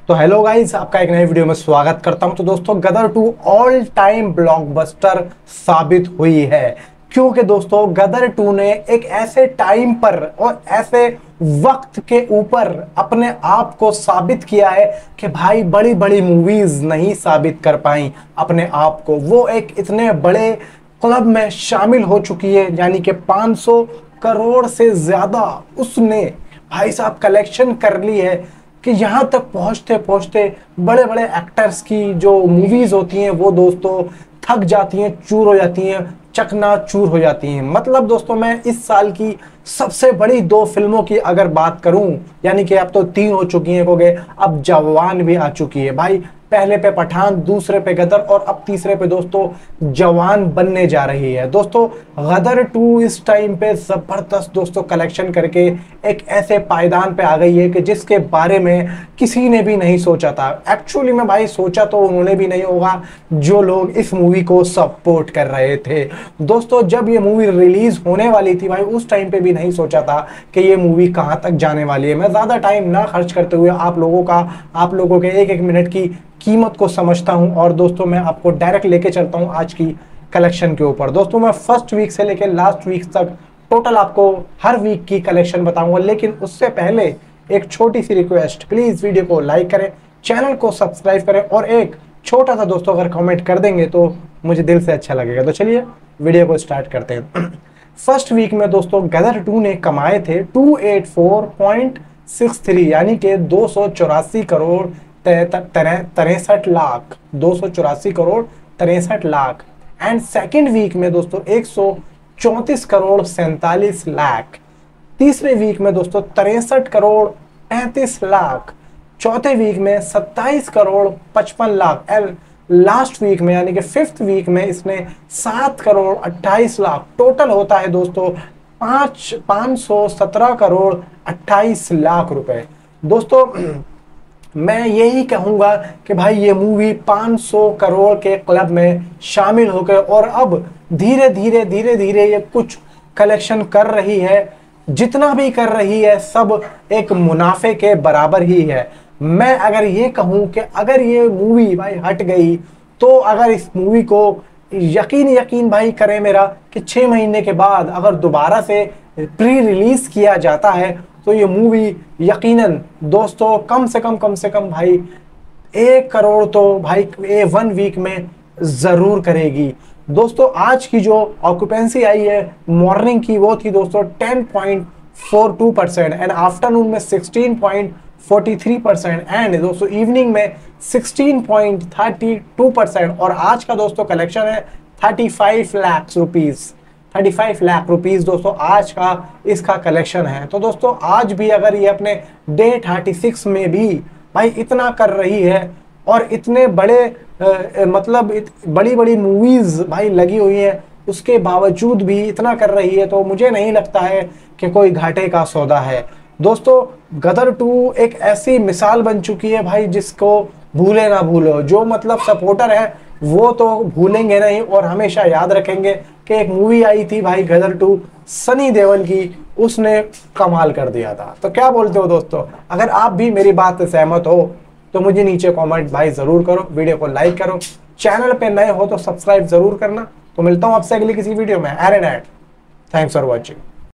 तो hello guys, आपका एक नए वीडियो में स्वागत करता हूं। तो दोस्तों, गदर 2 ऑल टाइम ब्लॉकबस्टर साबित हुई है, क्योंकि दोस्तों गदर 2 ने एक ऐसे टाइम पर और ऐसे वक्त के ऊपर अपने आप को साबित किया है कि भाई बड़ी बड़ी मूवीज नहीं साबित कर पाई अपने आप को। वो एक इतने बड़े क्लब में शामिल हो चुकी है, यानी कि 500 करोड़ से ज्यादा उसने भाई साहब कलेक्शन कर ली है कि यहाँ तक पहुँचते पहुँचते बड़े बड़े एक्टर्स की जो मूवीज होती हैं वो दोस्तों थक जाती हैं, चूर हो जाती हैं, चकनाचूर हो जाती हैं। मतलब दोस्तों, मैं इस साल की सबसे बड़ी 2 फिल्मों की अगर बात करूं, यानी कि अब तो 3 हो चुकी हैं, क्योंकि अब जवान भी आ चुकी है भाई। पहले पे पठान, दूसरे पे गदर और अब तीसरे पे दोस्तों जवान बनने जा रही है। दोस्तों गदर 2 इस टाइम पे जबरदस्त दोस्तों कलेक्शन करके एक ऐसे पायदान पे आ गई है कि जिसके बारे में किसी ने भी नहीं सोचा था। एक्चुअली में भाई सोचा तो उन्होंने भी नहीं होगा जो लोग इस मूवी को सपोर्ट कर रहे थे। दोस्तों जब ये मूवी रिलीज होने वाली थी भाई, उस टाइम पे भी नहीं सोचा था कि ये मूवी कहां तक जाने वाली है। मैं ज्यादा टाइम ना खर्च करते हुए आप लोगों के एक एक मिनट की कीमत को समझता हूं और दोस्तों मैं आपको डायरेक्ट लेके चलता हूं आज की कलेक्शन के ऊपर। दोस्तों मैं फर्स्ट वीक से लेकर लास्ट वीक तक टोटल आपको हर वीक की कलेक्शन बताऊंगा, लेकिन उससे पहले एक छोटी सी रिक्वेस्ट, प्लीज वीडियो को लाइक करें, चैनल को सब्सक्राइब करें और एक छोटा सा दोस्तों अगर कमेंट कर देंगे तो मुझे दिल से अच्छा लगेगा। तो चलिए वीडियो को स्टार्ट करते हैं। फर्स्ट वीक में दोस्तों गदर 2 ने कमाए थे 284.63 यानी कि 284 crore 63 lakh, 284 crore 63 lakh. And second week में दोस्तों 134 करोड़ 47 लाख। तीसरे वीक में दोस्तों 63 करोड़ 35 लाख। चौथे वीक में 27 crore 55 lakh. And last week में यानी कि फिफ्थ वीक में इसने 7 करोड़ 28 लाख। टोटल होता है दोस्तों 517 करोड़ 28 लाख रुपए। दोस्तों मैं यही कहूंगा कि भाई ये मूवी 500 करोड़ के क्लब में शामिल हो गए और अब धीरे धीरे ये कुछ कलेक्शन कर रही है। जितना भी कर रही है सब एक मुनाफे के बराबर ही है। मैं अगर ये कहूं कि अगर ये मूवी भाई हट गई, तो अगर इस मूवी को यकीन भाई करें मेरा कि 6 महीने के बाद अगर दोबारा से प्री रिलीज किया जाता है तो ये मूवी यकीनन दोस्तों कम से कम भाई 1 करोड़ तो भाई 1 वीक में जरूर करेगी। दोस्तों आज की जो ऑक्यूपेंसी आई है मॉर्निंग की वो थी दोस्तों 10.42% एंड आफ्टरनून में 16.43% एंड दोस्तों इवनिंग में 16.32% और आज का दोस्तों कलेक्शन है 35 लाख रुपीज दोस्तों आज का इसका कलेक्शन है। तो दोस्तों आज भी अगर ये अपने डे 36 में भी भाई इतना कर रही है और इतने बड़े बड़ी बड़ी मूवीज भाई लगी हुई है, उसके बावजूद भी इतना कर रही है, तो मुझे नहीं लगता है कि कोई घाटे का सौदा है। दोस्तों गदर 2 एक ऐसी मिसाल बन चुकी है भाई जिसको भूले ना भूलो। जो मतलब सपोर्टर है वो तो भूलेंगे नहीं और हमेशा याद रखेंगे कि एक मूवी आई थी भाई गदर 2 सनी देओल की, उसने कमाल कर दिया था। तो क्या बोलते हो दोस्तों, अगर आप भी मेरी बात से सहमत हो तो मुझे नीचे कमेंट भाई जरूर करो, वीडियो को लाइक करो, चैनल पे नए हो तो सब्सक्राइब जरूर करना। तो मिलता हूं आपसे अगली किसी वीडियो में। एरन एड, थैंक्स फॉर वॉचिंग।